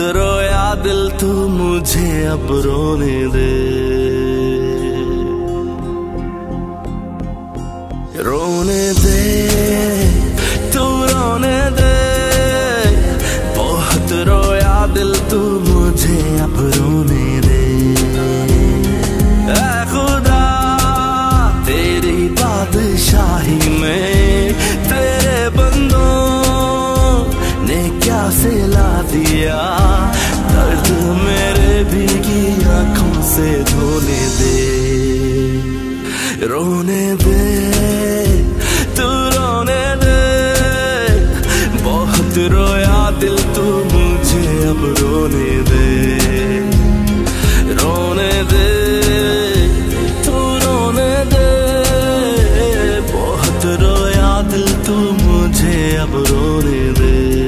रोया दिल तू मुझे अब रोने दे। रोने दे तू रोने दे, बहुत रोया दिल तू मुझे अब रोने दे। ऐ खुदा तेरी बादशाही में तेरे बंदों ने क्या सिला दिया, दर्द मेरे भीगी आंखों से धोने दे। रोने दे तू रोने दे, बहुत रोया दिल तू मुझे अब रोने दे। रोने दे तू रोने दे, बहुत रोया दिल तू मुझे अब रोने दे।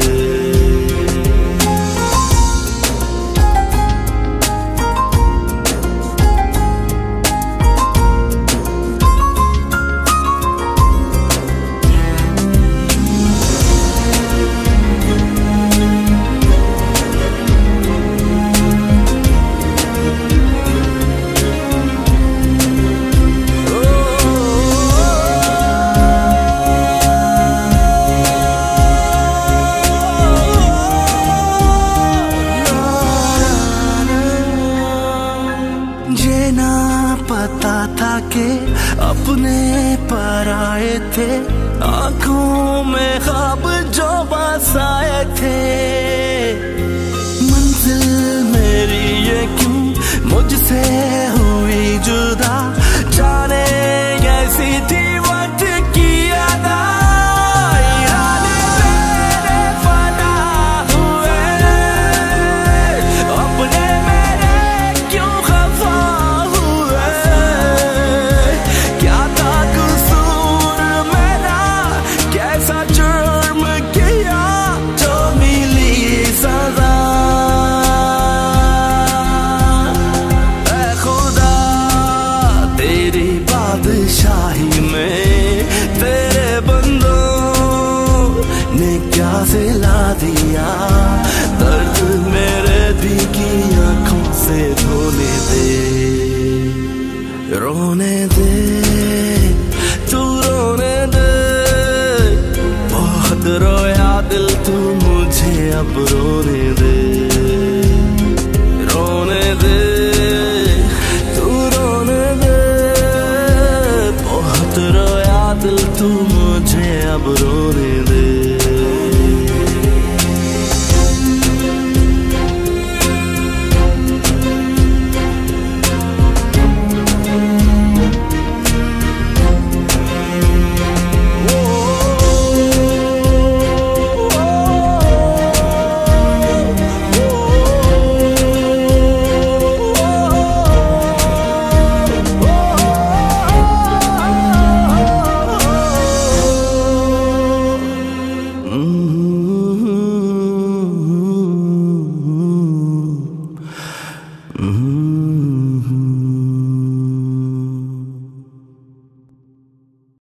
पता था कि अपने पर आए थे, आंखों में ख्वाब जो बसाए थे। मंजिल मेरी ये क्यों मुझसे हुई जुदा, जाने कैसी थी वक्त की अदा। बादशाही में तेरे बंदों ने क्या सिला दिया, दर्द मेरे भीगी आंखों से धोने दे। रोने दे तू रोने दे, बहुत रोया दिल तू मुझे अब रोने दे। रोने दे तू रोने दे, बहुत रोया दिल तू मुझे अब रोने दे।